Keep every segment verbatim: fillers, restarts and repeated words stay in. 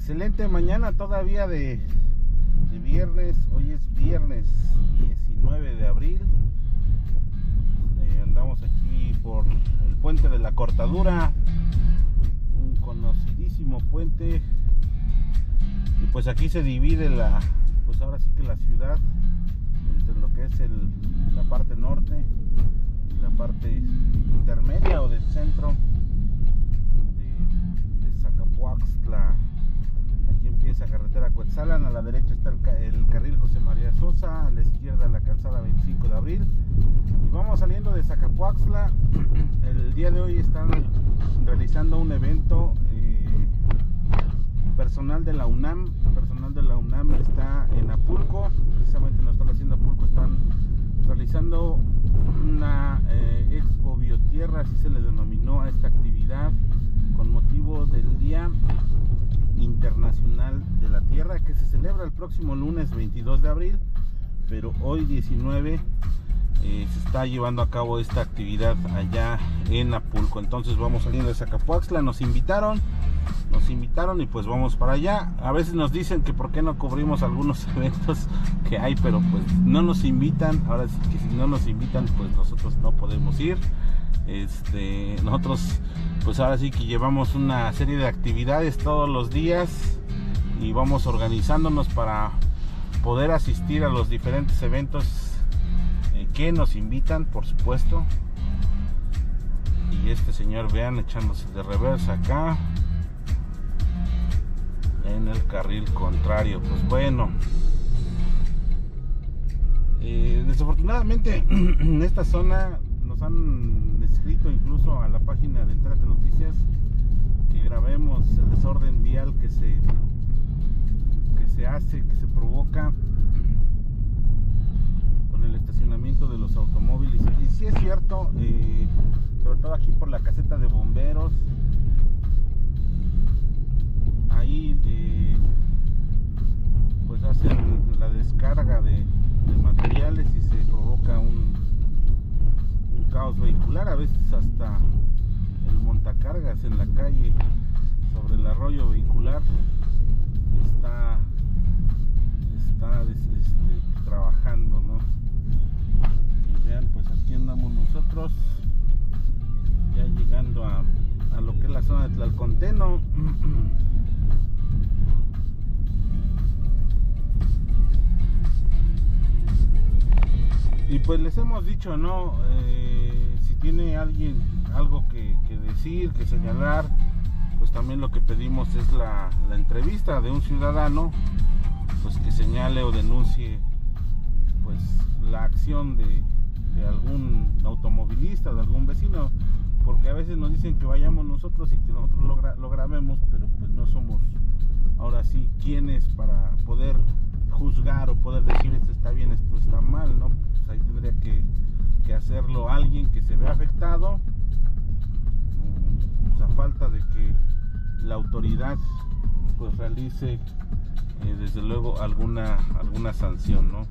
Excelente mañana todavía de, de viernes. Hoy es viernes diecinueve de abril. Eh, andamos aquí por el puente de la Cortadura, un conocidísimo puente. Y pues aquí se divide la, pues ahora sí que la ciudad entre lo que es el, la parte norte y la parte intermedia o del centro de, de Zacapuaxtla. Aquí empieza carretera Cuetzalan, a la derecha está el, el carril José María Sosa, a la izquierda la calzada veinticinco de abril. Y vamos saliendo de Zacapuaxtla. El día de hoy están realizando un evento. Eh, personal de la UNAM, personal de la UNAM está en Apulco, precisamente en la instalación haciendo Apulco están realizando una eh, Expo Biotierra, así se le denominó a esta actividad, con motivo del Día Internacional de la Tierra, que se celebra el próximo lunes veintidós de abril, pero hoy diecinueve eh, se está llevando a cabo esta actividad allá en Apulco. Entonces vamos saliendo de Zacapuaxtla, nos invitaron nos invitaron y pues vamos para allá. A veces nos dicen que por qué no cubrimos algunos eventos que hay, pero pues no nos invitan. Ahora sí que si no nos invitan, pues nosotros no podemos ir. Este, nosotros pues ahora sí que llevamos una serie de actividades todos los días y vamos organizándonos para poder asistir a los diferentes eventos eh, que nos invitan, por supuesto. Y este señor, vean, echándose de reversa acá en el carril contrario. Pues bueno, eh, desafortunadamente en esta zona nos han escrito incluso a la página de Entérate Noticias que grabemos el desorden vial que se que se hace, que se provoca con el estacionamiento de los automóviles. Y sí es cierto, eh, sobre todo aquí por la caseta de bomberos. Ahí eh, pues hacen la descarga de, de materiales y se provoca un, un caos vehicular, a veces hasta el montacargas en la calle sobre el arroyo vehicular está, está este, trabajando, ¿no? Y vean, pues aquí andamos nosotros ya llegando a, a lo que es la zona de Tlalconteno. Y pues les hemos dicho, ¿no? Eh, si tiene alguien algo que, que decir, que señalar, pues también lo que pedimos es la, la entrevista de un ciudadano, pues que señale o denuncie pues la acción de, de algún automovilista, de algún vecino, porque a veces nos dicen que vayamos nosotros y que nosotros lo, gra lo grabemos, pero pues no somos ahora sí quienes para poder juzgar o poder decir esto está bien, esto está mal, ¿no? Pues ahí tendría que, que hacerlo alguien que se vea afectado, pues a falta de que la autoridad pues realice eh, desde luego alguna alguna sanción, ¿no?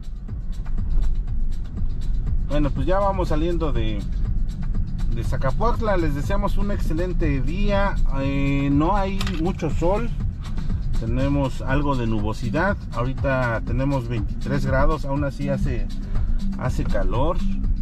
Bueno, pues ya vamos saliendo de de Zacapuaxtla. Les deseamos un excelente día. Eh, no hay mucho sol, tenemos algo de nubosidad. Ahorita tenemos veintitrés grados, aún así hace, hace calor.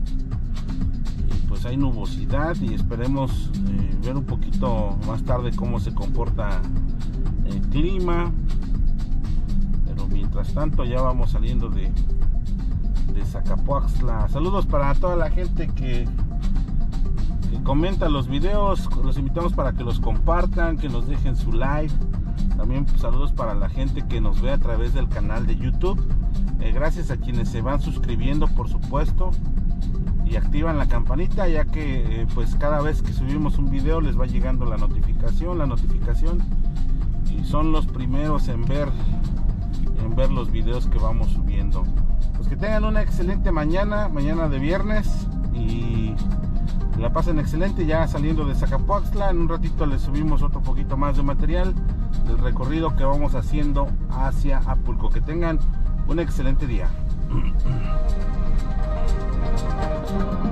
Y pues hay nubosidad y esperemos eh, ver un poquito más tarde cómo se comporta el clima. Pero mientras tanto ya vamos saliendo de, de Zacapuaxtla. Saludos para toda la gente que, que comenta los videos. Los invitamos para que los compartan, que nos dejen su like. También pues, saludos para la gente que nos ve a través del canal de YouTube. Eh, gracias a quienes se van suscribiendo, por supuesto, y activan la campanita, ya que eh, pues cada vez que subimos un video les va llegando la notificación, la notificación, y son los primeros en ver, en ver los videos que vamos subiendo. Pues que tengan una excelente mañana, mañana de viernes, y la pasen excelente. Ya saliendo de Zacapuaxtla, en un ratito les subimos otro poquito más de material del recorrido que vamos haciendo hacia Apulco. Que tengan un excelente día.